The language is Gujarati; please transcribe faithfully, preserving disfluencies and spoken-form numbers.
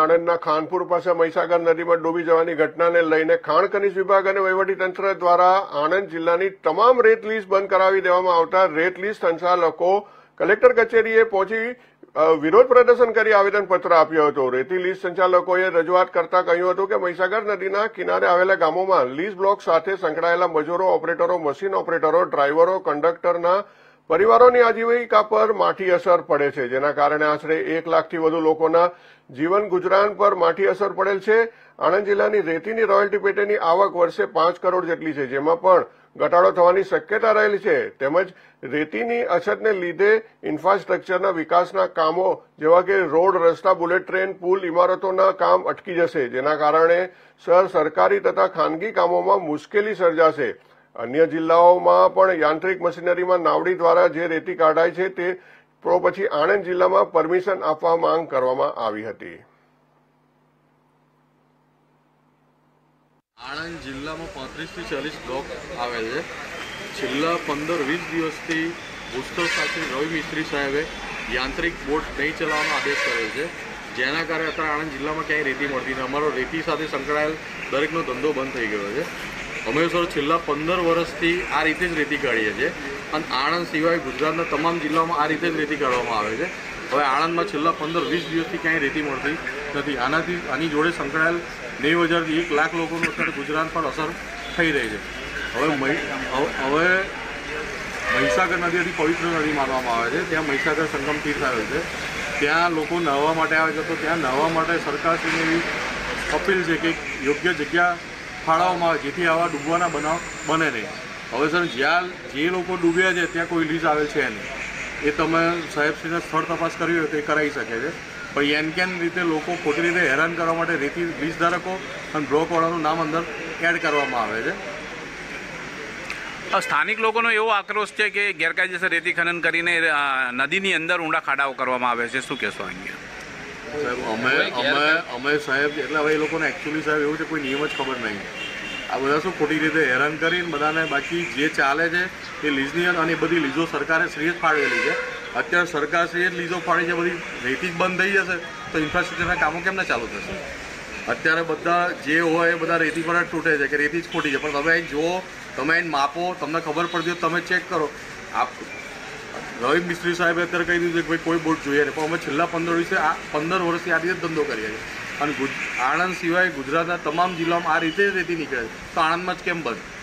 આણંદના ખાનપુર પાસે મહીસાગર નદીમાં ડૂબી જવાની ઘટનાને લઈને ખાણ ખનીજ વિભાગ અને વહીવટીતંત્ર દ્વારા આણંદ જિલ્લાની તમામ રેત લીઝ બંધ કરાવી દેવામાં આવતા રેત લીઝ સંચાલકો કલેક્ટર કચેરીએ પહોંચી વિરોધ પ્રદર્શન કરી આવેદનપત્ર આપ્યું હતું। રેતી લીઝ સંચાલકોએ રજૂઆત કરતા કહ્યું હતું કે મહીસાગર નદીના કિનારે આવેલા ગામોમાં લીઝ બ્લોક સાથે સંકળાયેલા મજૂરો, ઓપરેટરો, મશીન ઓપરેટરો, ડ્રાઈવરો, કંડક્ટરના પરિવારોની આજીવિકા પર માઠી અસર પડે છે, જેના કારણે આશરે એક લાખથી વધુ લોકોના જીવન ગુજરાન પર માઠી અસર પડેલ છે। આણંદ જિલ્લાની રેતીની રોયલ્ટી પેટેની આવક વર્ષે પાંચ કરોડ જેટલી છે, જેમાં પણ ઘટાડો થવાની શક્યતા રહેલી છે। તેમજ રેતીની અછતને લીધે ઇન્ફ્રાસ્ટ્રક્ચરના વિકાસના કામો જેવા કે રોડ, રસ્તા, બુલેટ ટ્રેન, પુલ, ઇમારતોના કામ અટકી જશે, જેના કારણે સર સરકારી તથા ખાનગી કામોમાં મુશ્કેલી સર્જાશે। અન્ય જિલ્લાઓમાં પણ યાંત્રિક મશીનરીમાં નાવડી દ્વારા જે રેતી કાઢાય છે તે પછી આણંદ જિલ્લામાં પરમિશન આપવા માંગ કરવામાં આવી હતી। આણંદ જિલ્લામાં પાંત્રીસ થી ચાલીસ બ્લોક આવેલ છે। છેલ્લા પંદર વીસ દિવસથી ભૂસ્તર શાસ્ત્રી રવિ મિસ્ત્રી સાહેબે યાંત્રિક બોટ નહીં ચલાવવાનો આદેશ કરેલ છે, જેના કારણે અત્યારે આણંદ જિલ્લામાં ક્યાંય રેતી મળતી નથી। અમારો રેતી સાથે સંકળાયેલ દરેકનો ધંધો બંધ થઈ ગયો છે। અમે સર છેલ્લા પંદર વર્ષથી આ રીતે જ રેતી કાઢીએ છીએ અને આણંદ સિવાય ગુજરાતના તમામ જિલ્લાઓમાં આ રીતે જ રેતી કાઢવામાં આવે છે। હવે આણંદમાં છેલ્લા પંદર વીસ દિવસથી ક્યાંય રેતી મળતી નથી। આનાથી આની જોડે સંકળાયેલ નેવું હજારથી એક લાખ લોકોનું અત્યારે ગુજરાત પર અસર થઈ રહી છે। હવે હવે મહીસાગર નદી અતિ પવિત્ર નદી માનવામાં આવે છે। ત્યાં મહીસાગર સંગમ તીર્થ આવેલ છે, ત્યાં લોકો નહાવા માટે આવે છે, તો ત્યાં નહાવા માટે સરકારશ્રીની એવી અપીલ છે કે યોગ્ય જગ્યા ફાળવવામાં આવે જેથી આવા ડૂબવાના બનાવ બને નહીં। હવે સર જ્યાં જે લોકો ડૂબ્યા છે ત્યાં કોઈ લીઝ આવેલ છે નહીં, એ તમે સાહેબશ્રીને સ્થળ તપાસ કરવી હોય તો એ કરાવી શકે છે, પણ એન કેન રીતે લોકો ખોટી રીતે હેરાન કરવા માટે રેતી લીઝ ધારકો અને બ્લોકવાળાનું નામ અંદર એડ કરવામાં આવે છે। સ્થાનિક લોકોનો એવો આક્રોશ છે કે ગેરકાયદેસર રેતી ખનન કરીને નદીની અંદર ઊંડા ખાડાઓ કરવામાં આવે છે, શું કહેશો અહીંયા? સાહેબ અમે અમે અમે સાહેબ એટલે હવે એ લોકોને એકચ્યુઅલી સાહેબ એવું છે કોઈ નિયમ જ ખબર નહીં। આ બધા શું ખોટી રીતે હેરાન કરીને બધાને બાકી જે ચાલે છે એ લીઝની અને એ બધી લીઝો સરકારે શ્રી જ ફાળવેલી છે। અત્યારે સરકાર શ્રી જ લીઝો ફાળી છે, બધી રેતી જ બંધ થઈ જશે તો ઇન્ફ્રાસ્ટ્રક્ચરના કામો કેમ ના ચાલુ થશે? અત્યારે બધા જે હોય એ બધા રેતી પર જ તૂટે છે કે રેતી જ ખોટી છે, પણ તમે અહીં જુઓ, તમે અહીં માપો, તમને ખબર પડતી હોય તમે ચેક કરો। આપ રવિ મિસ્ત્રી સાહેબે અત્યારે કહી દીધું કે ભાઈ કોઈ બોટ જોઈએ નહીં, પણ અમે છેલ્લા પંદર વર્ષે આ પંદર વર્ષથી આ રીતે ધંધો કરીએ છીએ અને આણંદ સિવાય ગુજરાતના તમામ જિલ્લામાં આ રીતે જ રેતી નીકળે છે, તો આણંદમાં જ કેમ બંધ?